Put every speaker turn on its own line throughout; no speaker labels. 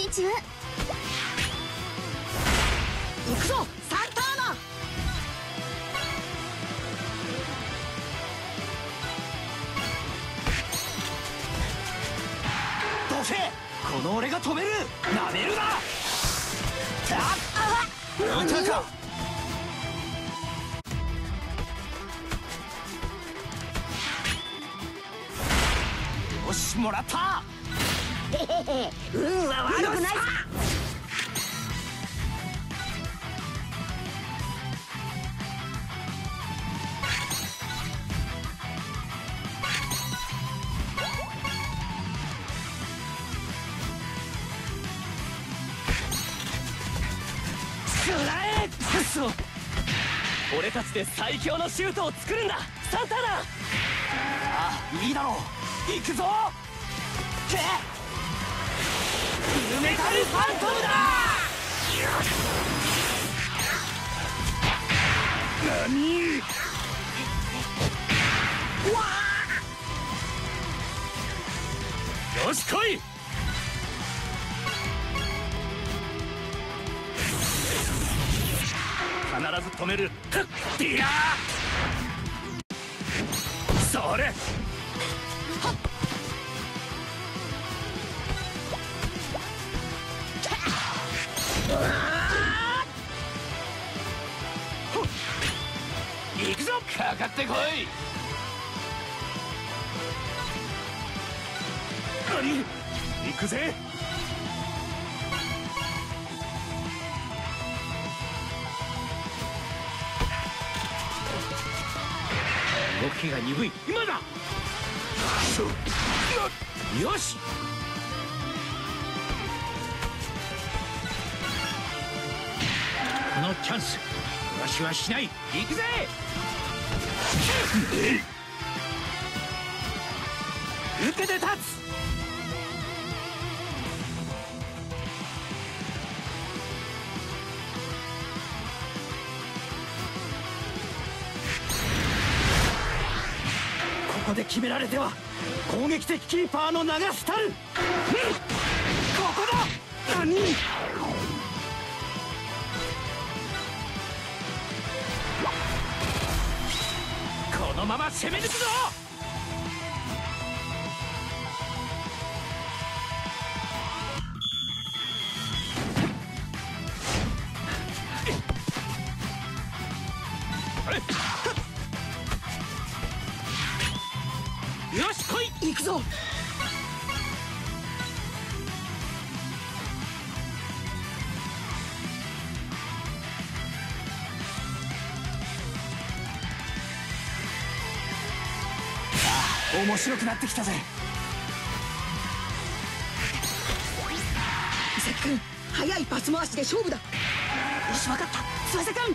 中。行くぞサンターナ。
どけ、この俺が止める。なめるな。あっ、歌か。よし、もらった。
へへへ、運は悪くないさ。
俺たちで最強のシュートを作るんだサンターナ。ああ、いいだろう。行くぞ。けフルメタルファントムだ。何。うわあ、よし来い。必ず止める。ディアー、それ。行くぞ、かかってこい。何、行くぜ。動きが鈍い。今だ。よし。このチャンスわしはしない。行くぜ。受けて立つ。ここで決められては攻撃的キーパーの名が廃る。ここだ。何。このまま攻め抜くぞ。よし来い。行くぞ。面白くなってきたぜ。
伊崎君、速いパス回しで勝負だ。よし分かった、翼君。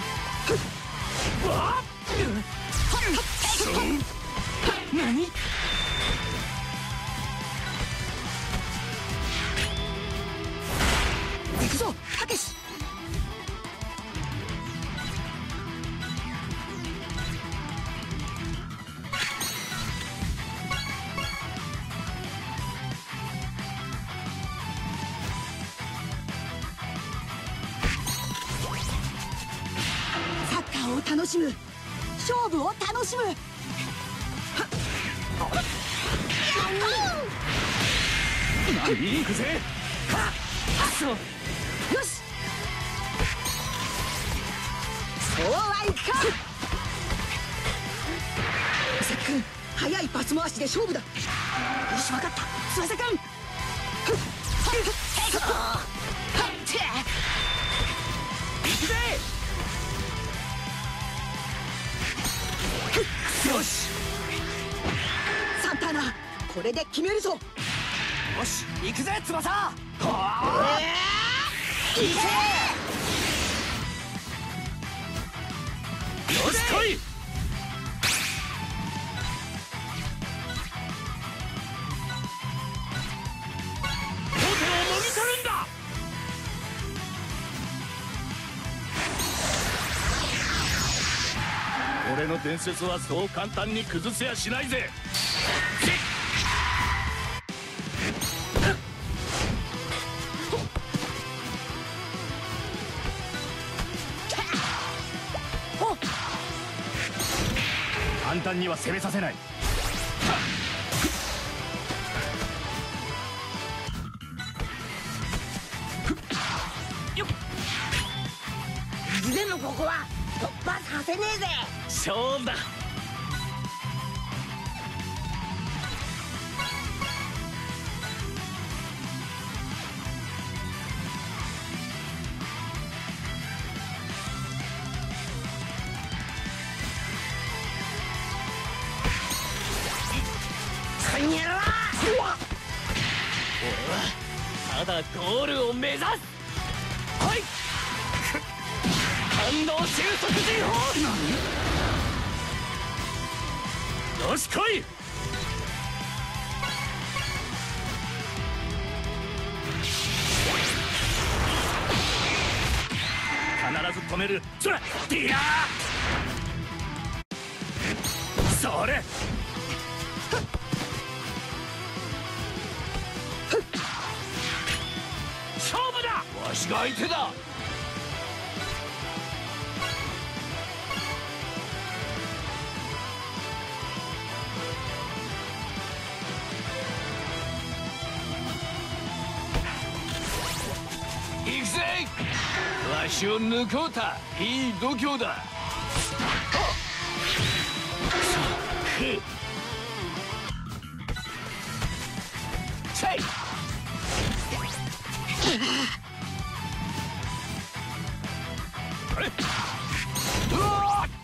何。
行くぞたけし。サッカーを楽しむ、勝負を楽しむ。
何。行くぜ。
そうよし、そうはいくか。伊崎君、速いパス回しで勝負だ。よし分かった、翼君。
行くぜ。よし。
サンターナ、これで決めるぞ。
よし行くぜ翼。行け。よし来い。両手をもぎ取るんだ。俺の伝説はそう簡単に崩せやしないぜ。 簡単には攻めさせない。
意地でもここは突破させねえぜ。
勝負だ。 ただゴールを目指す。はい、感動収束人法。よし来い。必ず止める。それディアー、それ勝負だ。わしが相手だ。行くぜ。わしを抜こうた。いい度胸だ。チェイ。あれ、うわっ、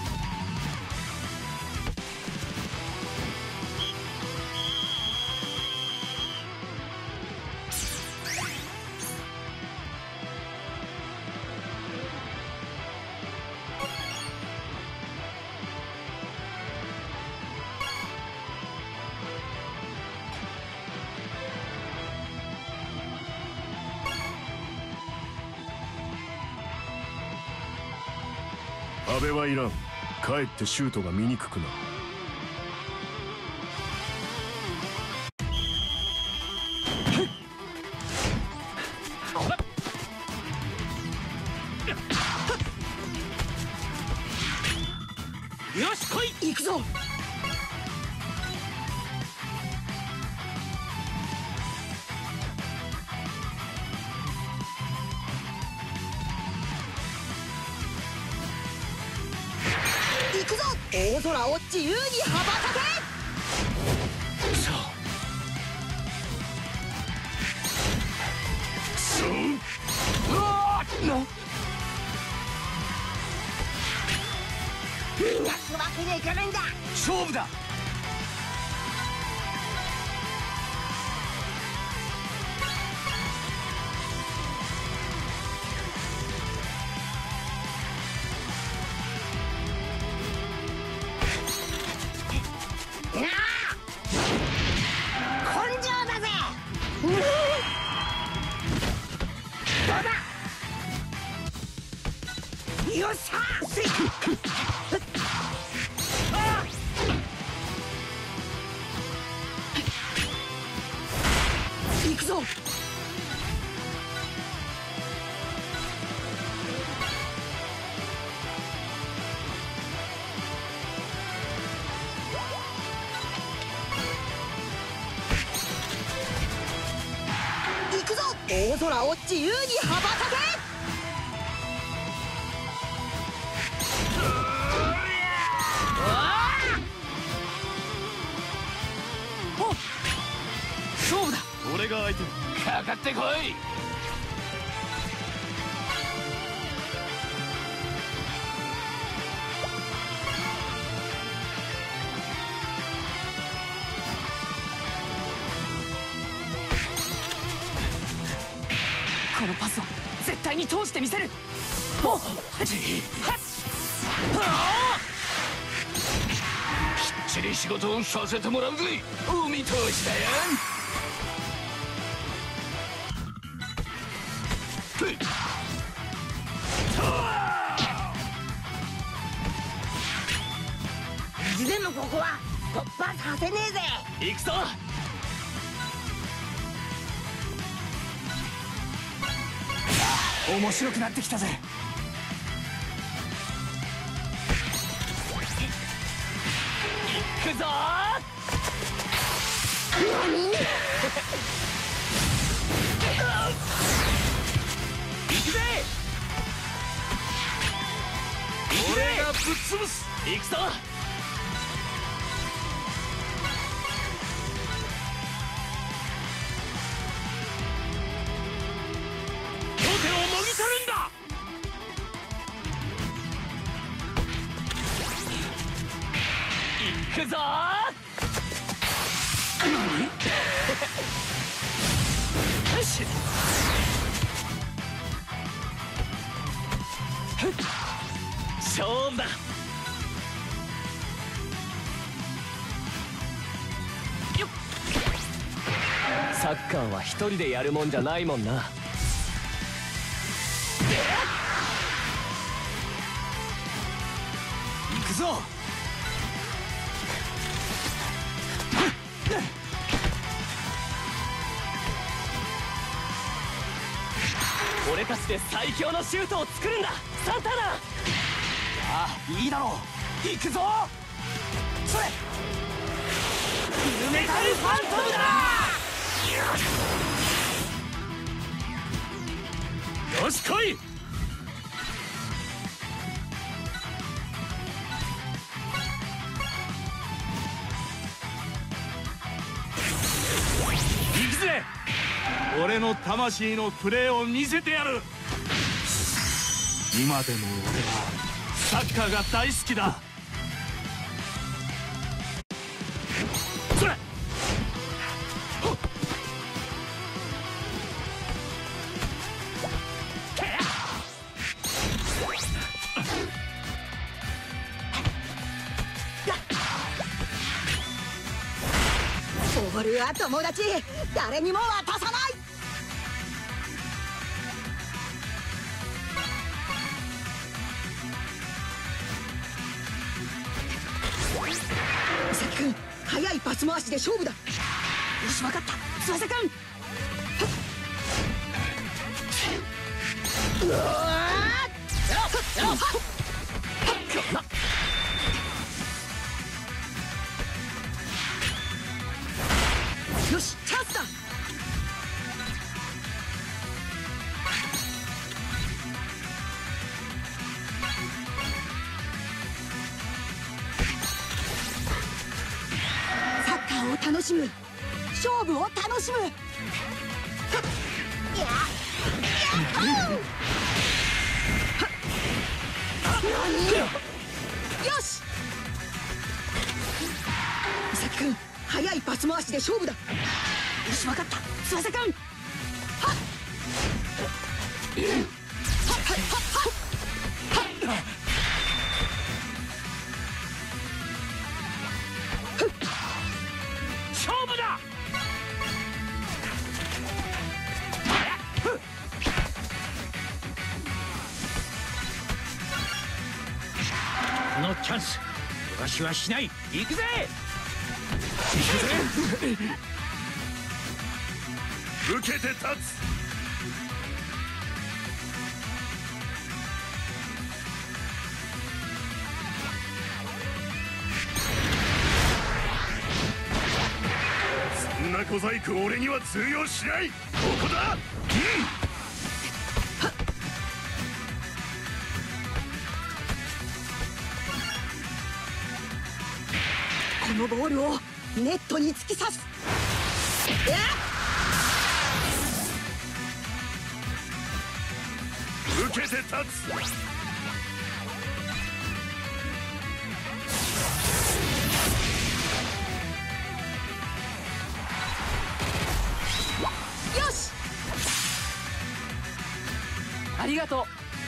阿部はいらん。かえってシュートが見にくくな。
よし来い。
行くぞ。行くぞ。大空を自由に羽ばたけ。
うわっ、
逃がすわけにはいかないんだ。
勝負だ。
なあ、根性だぜ。どうだ。よっしゃ。行くぞ。行くぞ。大空を自由に羽ばたけ。
勝負だ。俺が相手。かかってこい。このパスを絶対に通してみせる。おっ、はっ、きっちり仕事をさせてもらうぜ。お見通しだよ。
意地でもここは突破させねえぜ。
行くぞ。面白くなってきたぜ。 くぞ行くぜ。
俺がぶっ潰す。
行くぞ。
頂点をもぎ取るんだ。
行くぞよし。勝負だ。よっ。サッカーは一人でやるもんじゃないもんな。行くぞ。俺たちで最強のシュートを作るんだサンターナ。ああいいだろう。行くぞ。それフルメタルファントムだ。
よし来い。行くぜ。俺の魂のプレーを見せてやる。今でも俺はサッカーが大好きだ。それほっ。
ボールは友達、誰にも渡さない。伊崎君、速いパス回しで勝負だ。よし分かった、翼君。うわよし、チャンスだ。サッカーを楽しむ、勝負を楽しむ。よし、伊崎君、速いパス回しで勝負だ。よし分かった、翼君。はっ
勝負だ。
このチャンス逃しはしない。行くぜ。
受けて立つ。そんな小細工俺には通用しない。ここだ。
このボールをネットに突き刺す。
受けて立つ。
よし、
ありがとう。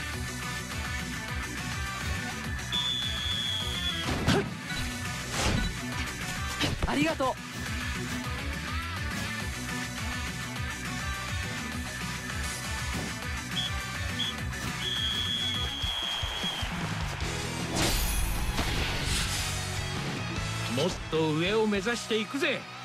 ありがとう。
もっと上を目指していくぜ。